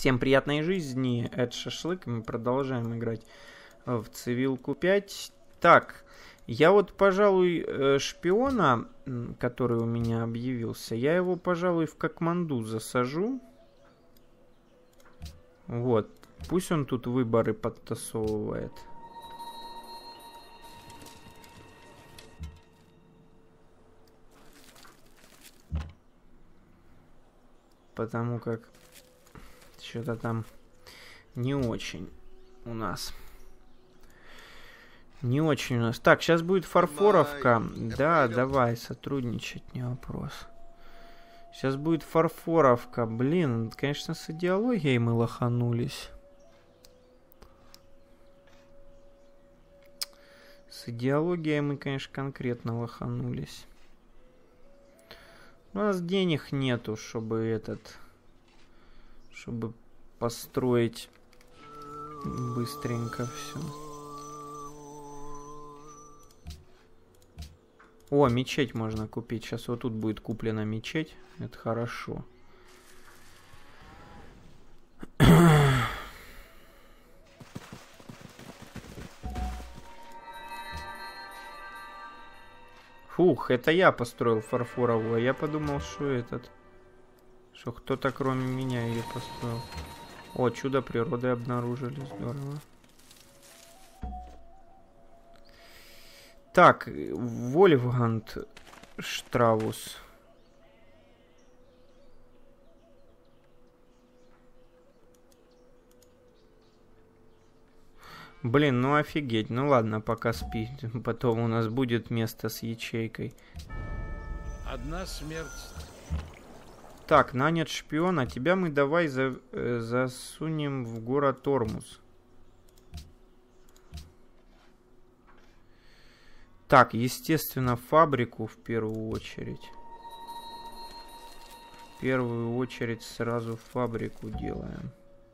Всем приятной жизни, это Шашлык, мы продолжаем играть в Цивилку 5. Так, я вот, пожалуй, шпиона, который у меня объявился, я его, пожалуй, в Катманду засажу. Вот, пусть он тут выборы подтасовывает. Потому как что-то там не очень у нас. Не очень у нас. Так, сейчас будет фарфоровка. Да, давай, сотрудничать, не вопрос. Сейчас будет фарфоровка. Блин, конечно, с идеологией мы лоханулись. С идеологией мы, конечно, конкретно лоханулись. У нас денег нету, чтобы чтобы построить быстренько все. О, мечеть можно купить. Сейчас вот тут будет куплена мечеть. Это хорошо. Фух, это я построил фарфоровую. Я подумал, что что кто-то кроме меня ее построил. О, чудо природы обнаружили. Здорово. Так, Вольфганг Штраус. Блин, ну офигеть. Ну ладно, пока спи. Потом у нас будет место с ячейкой. Одна смерть. Так, нанят шпиона. Тебя мы давай засунем в город Ормус. Так, естественно, фабрику в первую очередь. В первую очередь сразу фабрику делаем.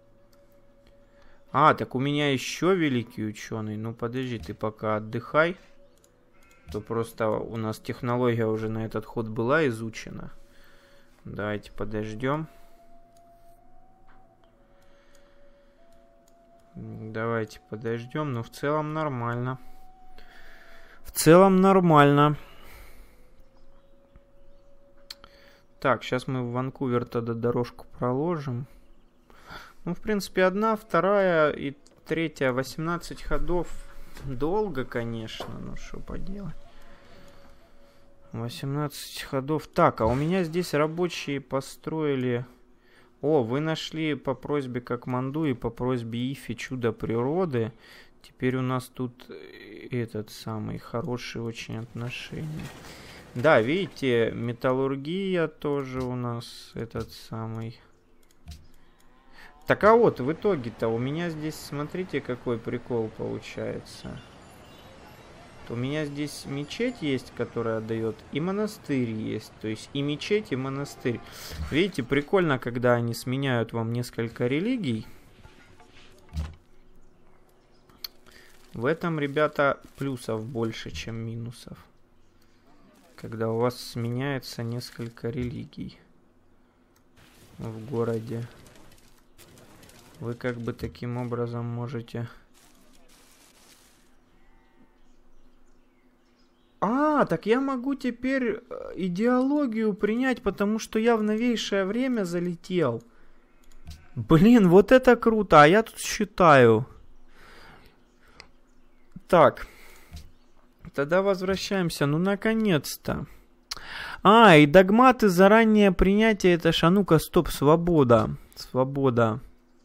А, так у меня еще великий ученый. Ну подожди, ты пока отдыхай. То просто у нас технология уже на этот ход была изучена. Давайте подождем. Давайте подождем. Но в целом нормально. В целом нормально. Так, сейчас мы в Ванкувер тогда дорожку проложим. Ну, в принципе, одна, вторая и третья, 18 ходов. Долго, конечно, но что поделать. 18 ходов. Так, а у меня здесь рабочие построили... О, вы нашли по просьбе Катманду и по просьбе Ифи чудо природы. Теперь у нас тут этот самый хороший очень отношения. Да, видите, металлургия тоже у нас этот самый... Так а вот, в итоге-то у меня здесь, смотрите, какой прикол получается. У меня здесь мечеть есть, которая дает, и монастырь есть. То есть и мечеть, и монастырь. Видите, прикольно, когда они сменяют вам несколько религий. В этом, ребята, плюсов больше, чем минусов. Когда у вас сменяется несколько религий в городе. Вы как бы таким образом можете... А, так я могу теперь идеологию принять, потому что я в новейшее время залетел. Блин, вот это круто, а я тут считаю. Так. Тогда возвращаемся, ну наконец-то. А, и догматы заранее принятия, это ж, а ну-ка, стоп, свобода. Свобода.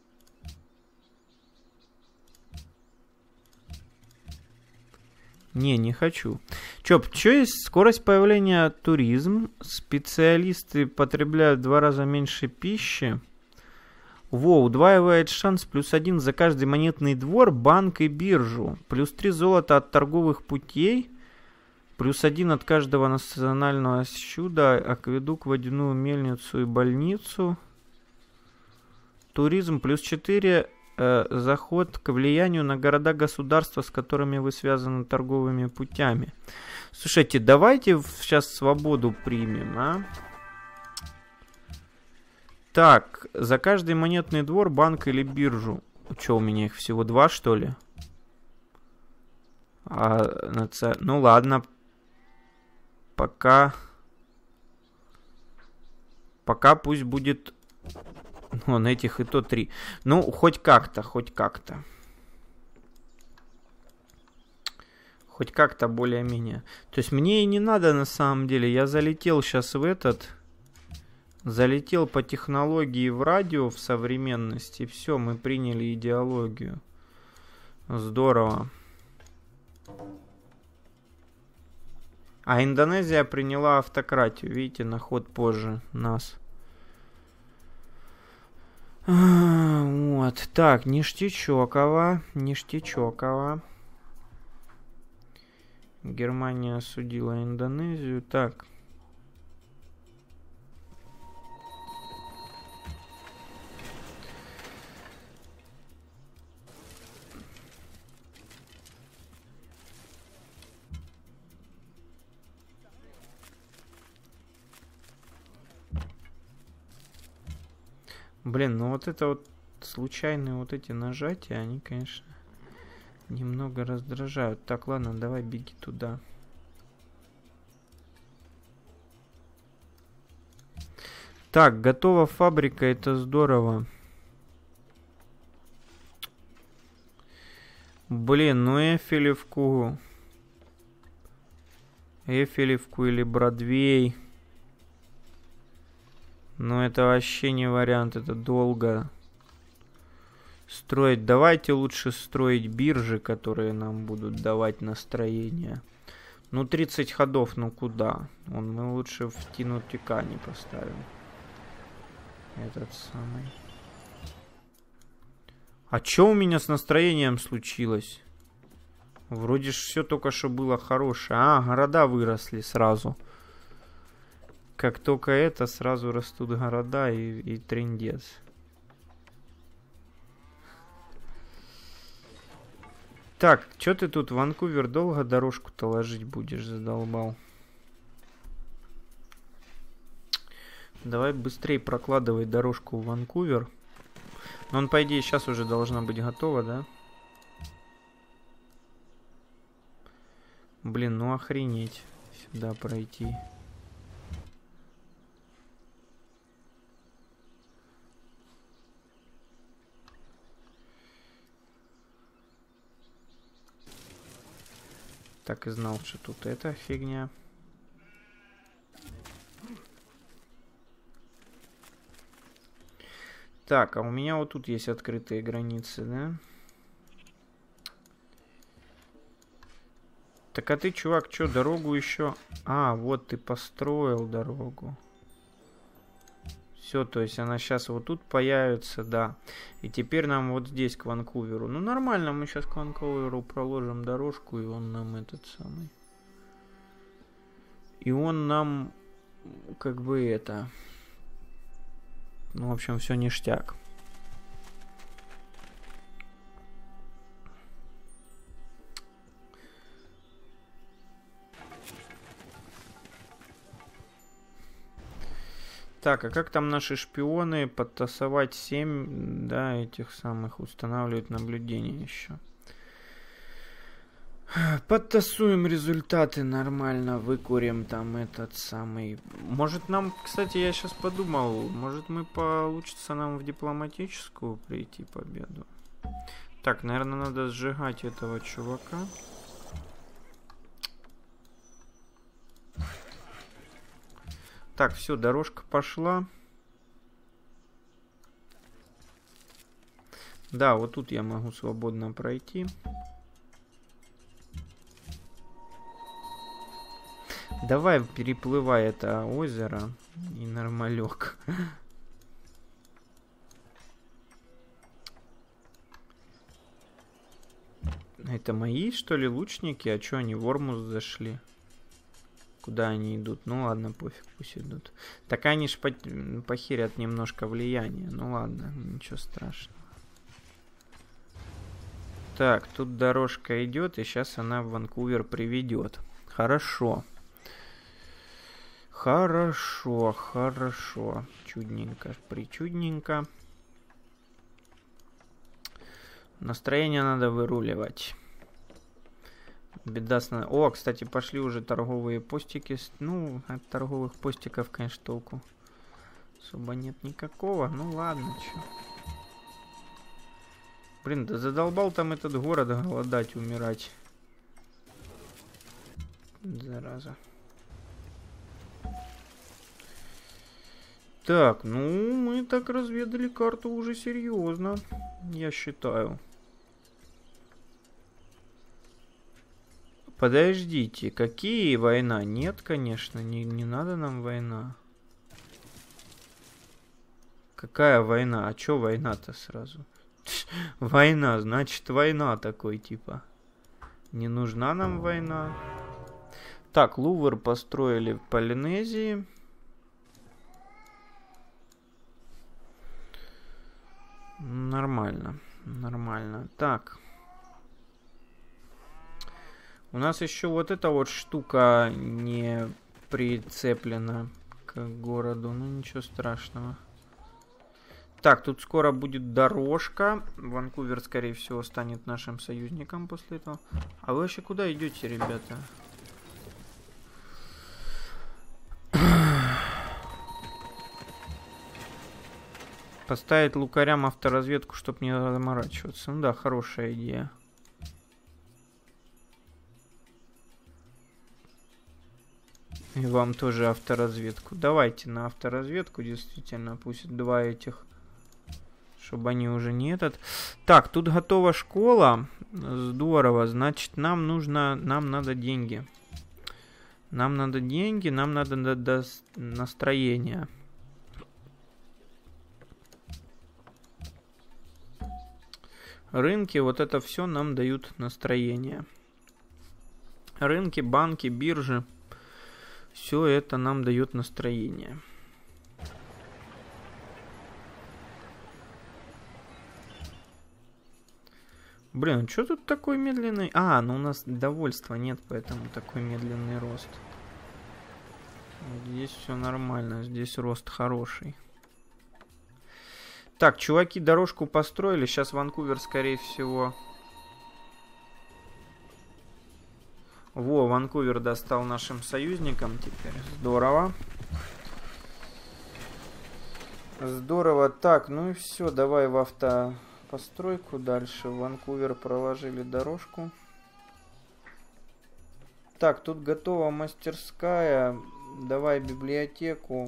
Не хочу. Чё есть скорость появления туризм. Специалисты потребляют в 2 раза меньше пищи. Во, удваивает шанс +1 за каждый монетный двор, банк и биржу. +3 золота от торговых путей. +1 от каждого национального чуда, акведук, водяную мельницу и больницу. Туризм +4 заход к влиянию на города-государства, с которыми вы связаны торговыми путями. Слушайте, давайте сейчас свободу примем, а? Так, за каждый монетный двор, банк или биржу. Что, у меня их всего 2, что ли? Ну ладно. Пока пусть будет... Вон этих и то 3. Ну, хоть как-то, хоть как-то. Хоть как-то более-менее. То есть мне и не надо на самом деле. Я залетел сейчас в этот... Залетел по технологии в радио в современности. Все, мы приняли идеологию. Здорово. А Индонезия приняла автократию. Видите, на ход позже нас. Вот. Так, ништячоково. Ништячоково. Германия осудила Индонезию. Так. Блин, ну вот это вот случайные вот эти нажатия, они, конечно, немного раздражают. Так, ладно, давай беги туда. Так, готова фабрика, это здорово. Блин, ну Эйфелевку или Бродвей. Но это вообще не вариант, это долго строить. Давайте лучше строить биржи, которые нам будут давать настроение. Ну, 30 ходов, ну куда? Мы лучше в Тинутика не поставим. Этот самый. А чё у меня с настроением случилось? Вроде ж все только что было хорошее. А, города выросли сразу. Как только это, сразу растут города и трындец. Так, чё ты тут, Ванкувер, долго дорожку-то ложить будешь, задолбал? Давай быстрее прокладывай дорожку в Ванкувер. Но он, по идее, сейчас уже должна быть готова, да? Блин, ну охренеть. Сюда пройти. Так и знал, что тут эта фигня. Так, а у меня вот тут есть открытые границы, да? Так а ты, чувак, что, дорогу еще... А, вот ты построил дорогу. Все, то есть она сейчас вот тут появится, да. И теперь нам вот здесь к Ванкуверу. Ну нормально, мы сейчас к Ванкуверу проложим дорожку, и он нам этот самый... И он нам как бы это... Ну, в общем, все ништяк. Так, а как там наши шпионы? Подтасовать 7, да, этих самых, устанавливать наблюдение еще. Подтасуем результаты нормально, выкурим там этот самый... Может нам, кстати, я сейчас подумал, может мы получится нам в дипломатическую прийти победу. Так, наверное, надо сжигать этого чувака. Так, все, дорожка пошла. Да, вот тут я могу свободно пройти. Давай переплывай это озеро и нормалек. Это мои, что ли, лучники? А чё они в Ормус зашли? Куда они идут? Ну ладно, пофиг, пусть идут. Так они ж похерят немножко влияние. Ну ладно, ничего страшного. Так, тут дорожка идет, и сейчас она в Ванкувер приведет. Хорошо. Хорошо, хорошо. Чудненько, причудненько. Настроение надо выруливать. Беда с... О, кстати, пошли уже торговые постики. Ну, от торговых постиков, конечно, толку особо нет никакого. Ну ладно, чё. Блин, да задолбал там этот город голодать, умирать. Зараза. Так, ну, мы так разведали карту уже серьезно, я считаю. Подождите, какие война? Нет, конечно, не надо нам война. Какая война? А чё война-то сразу? Война, значит война такой типа. Не нужна нам война. Так, Лувр построили в Полинезии. Нормально, нормально. Так. У нас еще вот эта вот штука не прицеплена к городу. Ну, ничего страшного. Так, тут скоро будет дорожка. Ванкувер, скорее всего, станет нашим союзником после этого. А вы вообще куда идете, ребята? Поставить лукарям авторазведку, чтобы не заморачиваться. Ну да, хорошая идея. И вам тоже авторазведку. Давайте на авторазведку, действительно, пусть два этих, чтобы они уже не этот. Так, тут готова школа. Здорово. Значит, нам надо деньги. Нам надо деньги, нам надо настроение. Рынки, вот это все нам дают настроение. Рынки, банки, биржи. Все это нам дает настроение. Блин, что тут такой медленный? А, ну у нас довольства нет, поэтому такой медленный рост. Здесь все нормально, здесь рост хороший. Так, чуваки дорожку построили. Сейчас Ванкувер, скорее всего... Во, Ванкувер достал нашим союзникам теперь. Здорово. Здорово. Так, ну и все. Давай в автопостройку дальше. В Ванкувер проложили дорожку. Так, тут готова мастерская. Давай библиотеку.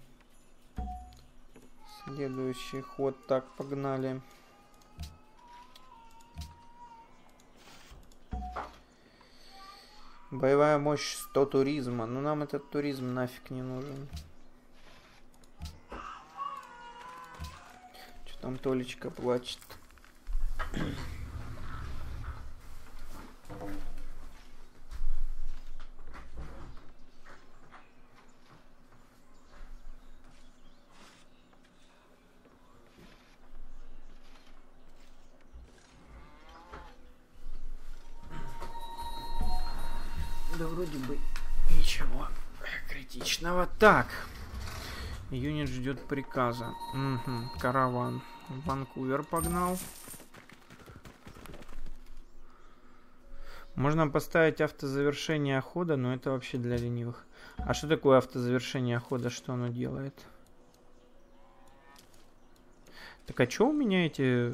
Следующий ход. Так, погнали. Боевая мощь 100 туризма. Ну нам этот туризм нафиг не нужен. Что там Толечка плачет? Да вроде бы ничего критичного. Так. Юнит ждет приказа. Угу. Караван. Ванкувер погнал. Можно поставить автозавершение хода, но это вообще для ленивых. А что такое автозавершение хода? Что оно делает? Так а что у меня эти...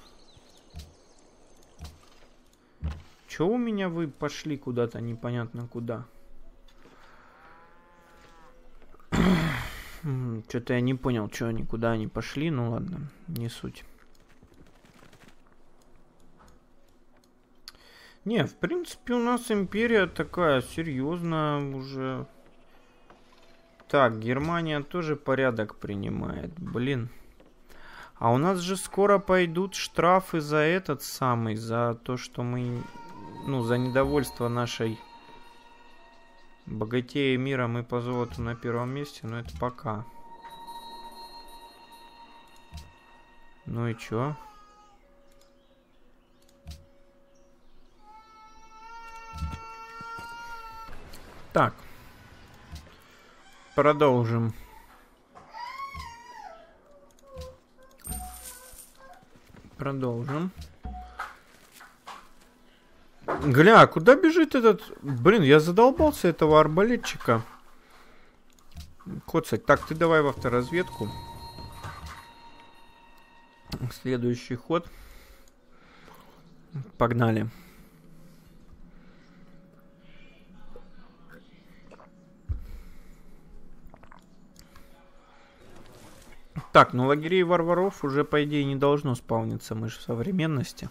Чё у меня вы пошли куда-то непонятно куда? Что-то я не понял, что они, куда они пошли. Ну ладно, не суть. Не, в принципе, у нас империя такая серьезная уже. Так, Германия тоже порядок принимает. Блин. А у нас же скоро пойдут штрафы за этот самый, за то, что мы... Ну, за недовольство нашей богатея мира. Мы по золоту на первом месте, но это пока. Ну и чё? Так. Продолжим. Продолжим. Гля, куда бежит этот... Блин, я задолбался этого арбалетчика. Коцать. Так, ты давай в авторазведку. Следующий ход. Погнали. Так, ну лагерей варваров уже, по идее, не должно спавниться. Мы же в современности.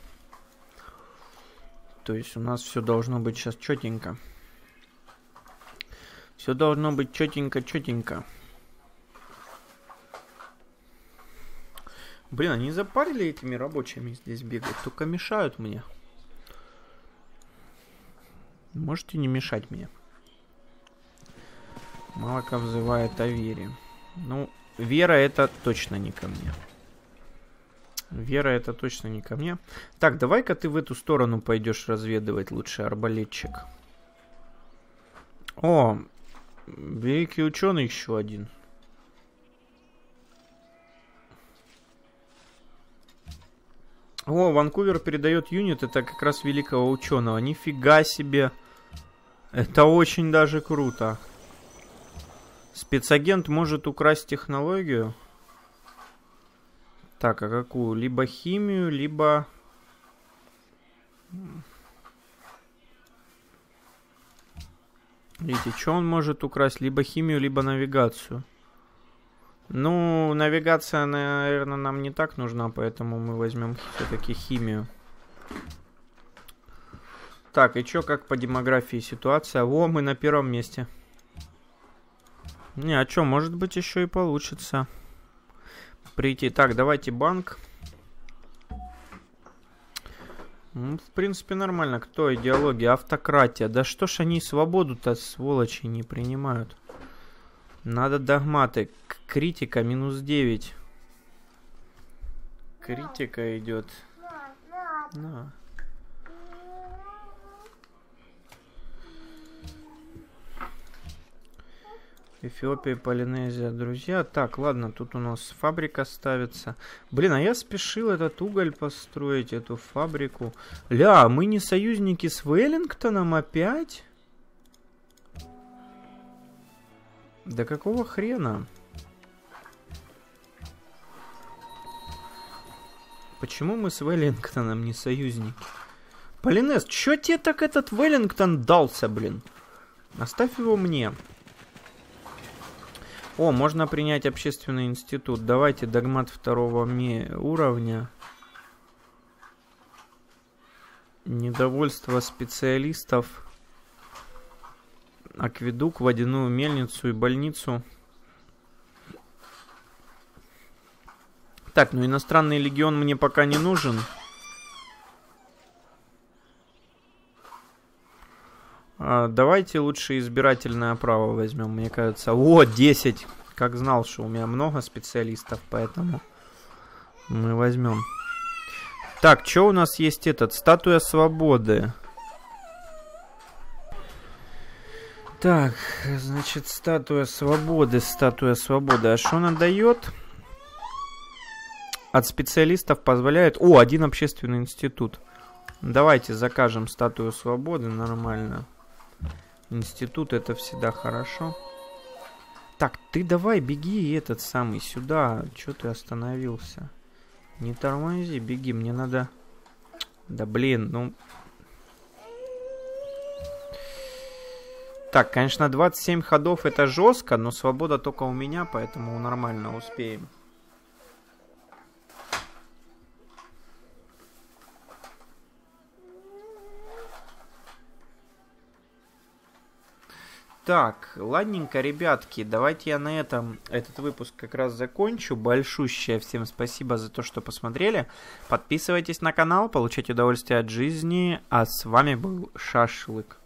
То есть у нас все должно быть сейчас четенько. Все должно быть четенько. Блин, они запарили этими рабочими здесь бегать. Только мешают мне. Можете не мешать мне. Малака взывает о вере. Ну, вера это точно не ко мне. Вера это точно не ко мне. Так, давай-ка ты в эту сторону пойдешь разведывать лучше, арбалетчик. О, великий ученый еще один. О, Ванкувер передает юнит, это как раз великого ученого. Нифига себе. Это очень даже круто. Спецагент может украсть технологию. Так, а какую? Либо химию, либо... Видите, что он может украсть? Либо химию, либо навигацию. Ну, навигация, наверное, нам не так нужна, поэтому мы возьмем все-таки химию. Так, и что, как по демографии ситуация? О, мы на первом месте. Не, а что, может быть, еще и получится прийти. Так, давайте банк. Ну, в принципе, нормально. Кто? Идеология, автократия. Да что ж они свободу-то, сволочи, не принимают? Надо догматы. Критика минус 9. Критика идет. На. Эфиопия, Полинезия, друзья. Так, ладно, тут у нас фабрика ставится. Блин, а я спешил этот уголь построить, эту фабрику. Ля, мы не союзники с Веллингтоном опять? Да какого хрена? Почему мы с Веллингтоном не союзники? Полинез, чё тебе так этот Веллингтон дался, блин? Оставь его мне. О, можно принять общественный институт. Давайте догмат второго уровня. Недовольство специалистов. Акведук, водяную мельницу и больницу. Так, ну иностранный легион мне пока не нужен. Давайте лучше избирательное право возьмем, мне кажется. О, 10! Как знал, что у меня много специалистов, поэтому мы возьмем. Так, что у нас есть этот? Статуя свободы. Так, значит, статуя свободы, статуя свободы. А что она дает? От специалистов позволяет... О, один общественный институт. Давайте закажем статую свободы, нормально. Институт, это всегда хорошо. Так, ты давай беги этот самый сюда. Чё ты остановился? Не тормози, беги, мне надо... Да блин, ну... Так, конечно, 27 ходов это жестко, но свобода только у меня, поэтому нормально успеем. Так, ладненько, ребятки, давайте я на этом этот выпуск как раз закончу. Большущее всем спасибо за то, что посмотрели. Подписывайтесь на канал, получайте удовольствие от жизни. А с вами был Шашлык.